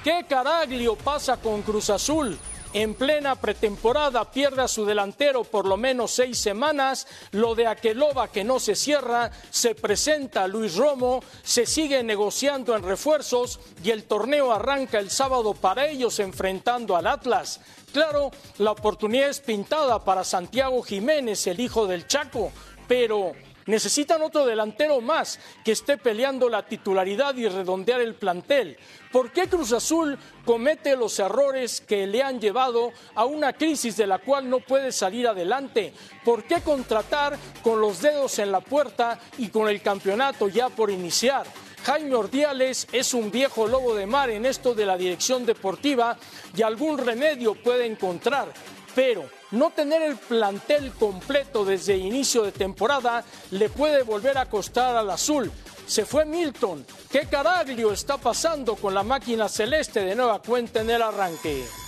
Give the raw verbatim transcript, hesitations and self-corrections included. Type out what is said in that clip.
¿Qué Caraglio pasa con Cruz Azul? En plena pretemporada pierde a su delantero por lo menos seis semanas, lo de Aqueloba que no se cierra, se presenta Luis Romo, se sigue negociando en refuerzos y el torneo arranca el sábado para ellos enfrentando al Atlas. Claro, la oportunidad es pintada para Santiago Jiménez, el hijo del Chaco, pero necesitan otro delantero más que esté peleando la titularidad y redondear el plantel. ¿Por qué Cruz Azul comete los errores que le han llevado a una crisis de la cual no puede salir adelante? ¿Por qué contratar con los dedos en la puerta y con el campeonato ya por iniciar? Jaime Ordiales es un viejo lobo de mar en esto de la dirección deportiva y algún remedio puede encontrar, pero no tener el plantel completo desde inicio de temporada le puede volver a costar al azul. Se fue Milton. ¿Qué Caraglio está pasando con la máquina celeste? De nueva cuenta en el arranque.